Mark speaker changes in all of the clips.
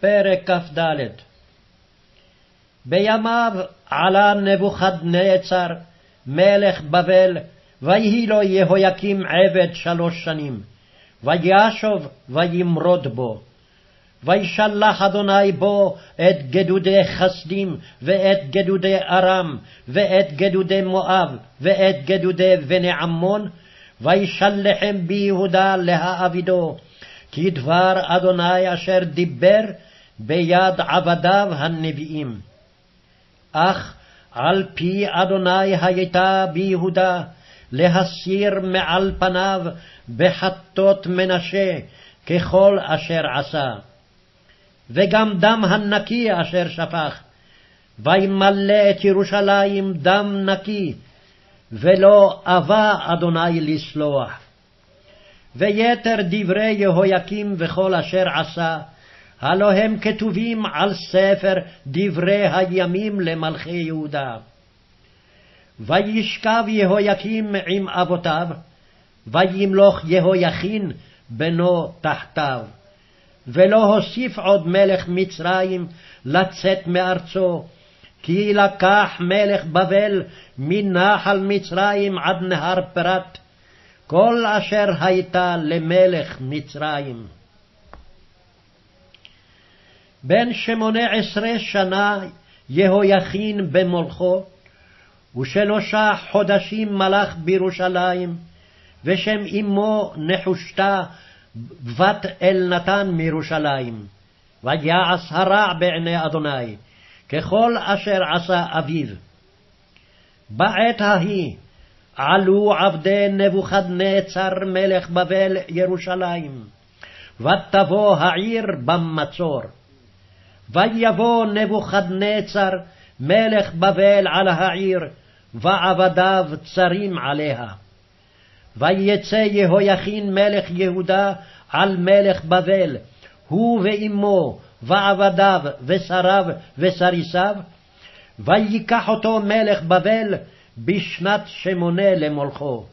Speaker 1: פרק כ"ד. בימיו עלה נבוכדנצר מלך בבל, ויהי לו יהויקים עבד 3 שנים, וישוב וימרוד בו. וישלח אדוני בו את גדודי חסדים, ואת גדודי ארם, ואת גדודי מואב, ואת גדודי בני עמון, וישלחם ביהודה להעבידו, כי דבר אדוני אשר דיבר ביד עבדיו הנביאים. אך על פי אדוני הייתה ביהודה להסיר מעל פניו בחטות מנשה ככל אשר עשה. וגם דם הנקי אשר שפך, וימלא את ירושלים דם נקי, ולא אבה אדוני לסלוח. ויתר דברי יהויקים וכל אשר עשה, הלא הם כתובים על ספר דברי הימים למלכי יהודה. וישכב יהויקים עם אבותיו, וימלוך יהויכין בנו תחתיו. ולא הוסיף עוד מלך מצרים לצאת מארצו, כי לקח מלך בבל מנחל מצרים עד נהר פרת, כל אשר הייתה למלך מצרים. בן 18 שנה יהויכין במולכו, ו3 חודשים מלך בירושלים, ושם אמו נחושתה בת אלנתן מירושלים. ויעש הרע בעיני אדוני, ככל אשר עשה אביו. בעת ההיא עלו עבדי נבוכדנצר מלך בבל ירושלים, ותבוא העיר במצור. ויבוא נבוכדנצר מלך בבל על העיר, ועבדיו צרים עליה. ויצא יהויכין מלך יהודה על מלך בבל, הוא ואמו ועבדיו ושריו וסריסיו, ויקח אותו מלך בבל בשנת 8 למולכו.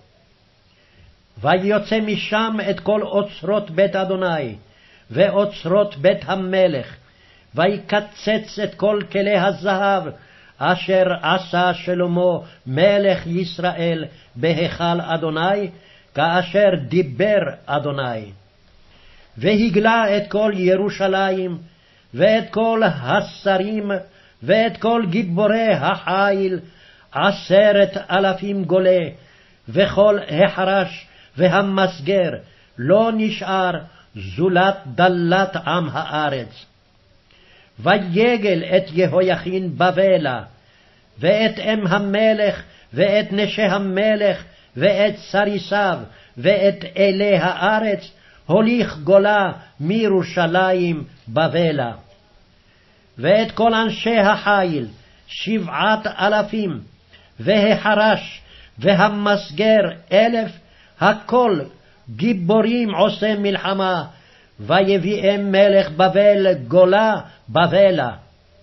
Speaker 1: ויוצא משם את כל אוצרות בית אדוני ואוצרות בית המלך, ויקצץ את כל כלי הזהב אשר עשה שלמה מלך ישראל בהיכל אדוני, כאשר דיבר אדוני. והגלה את כל ירושלים, ואת כל השרים, ואת כל גיבורי החיל, 10,000 גולה, וכל החרש והמסגר לא נשאר זולת דלת עם הארץ. ויגל את יהויכין בבלה, ואת אם המלך, ואת נשי המלך, ואת סריסיו, ואת אלי הארץ, הוליך גולה מירושלים בבלה. ואת כל אנשי החיל 7,000, והחרש והמסגר 1,000, הכל גיבורים עושה מלחמה, ויביאם מלך בבל גולה בבלה.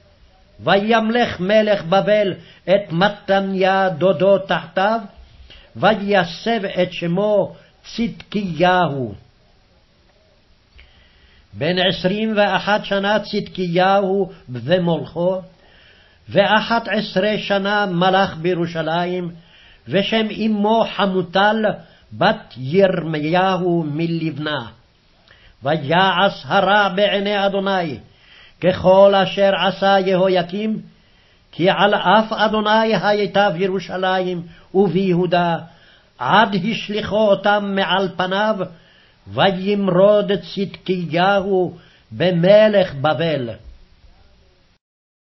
Speaker 1: וימלך מלך בבל את מתניה דודו תחתיו, ויסב את שמו צדקיהו. בן 21 שנה צדקיהו במולכו, ו11 שנה מלך בירושלים, ושם אמו חמוטל בת ירמיהו מלבנה. ויעש הרע בעיני אדוני, ככל אשר עשה יהויקים, כי על אף אדוני הייתה בירושלים וביהודה, עד השליחו אותם מעל פניו, וימרוד צדקיהו במלך בבל.